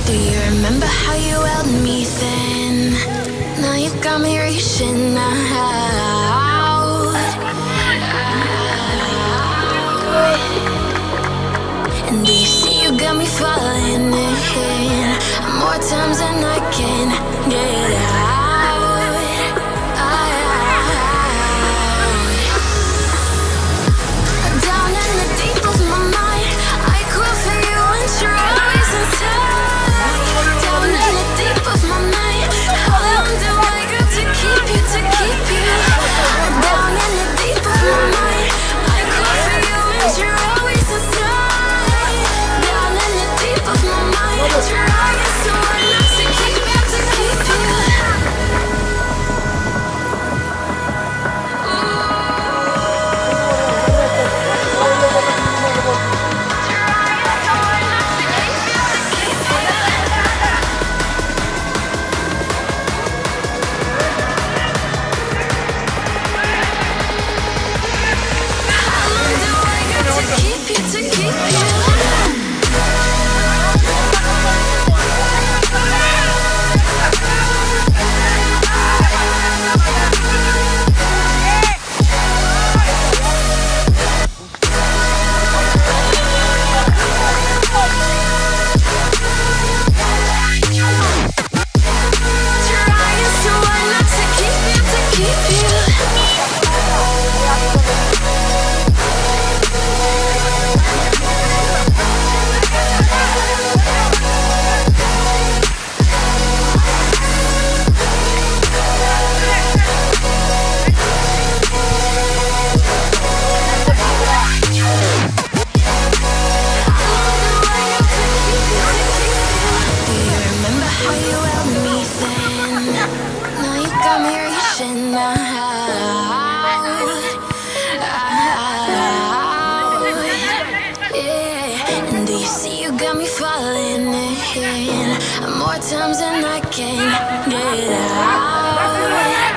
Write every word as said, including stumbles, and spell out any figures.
Do you remember how you held me then? Now you got me reaching out. And do you see you got me falling in more times than I can get out. Down in the deep of my mind, I crawl for you and you're always inside. Down in the deep of my mind, how long do I got to keep you, to keep you? Down in the deep of my mind, I crawl for you and you're always inside. Down in the deep of my mind, trying so hard not to keep you, to keep you. More times than I can get out.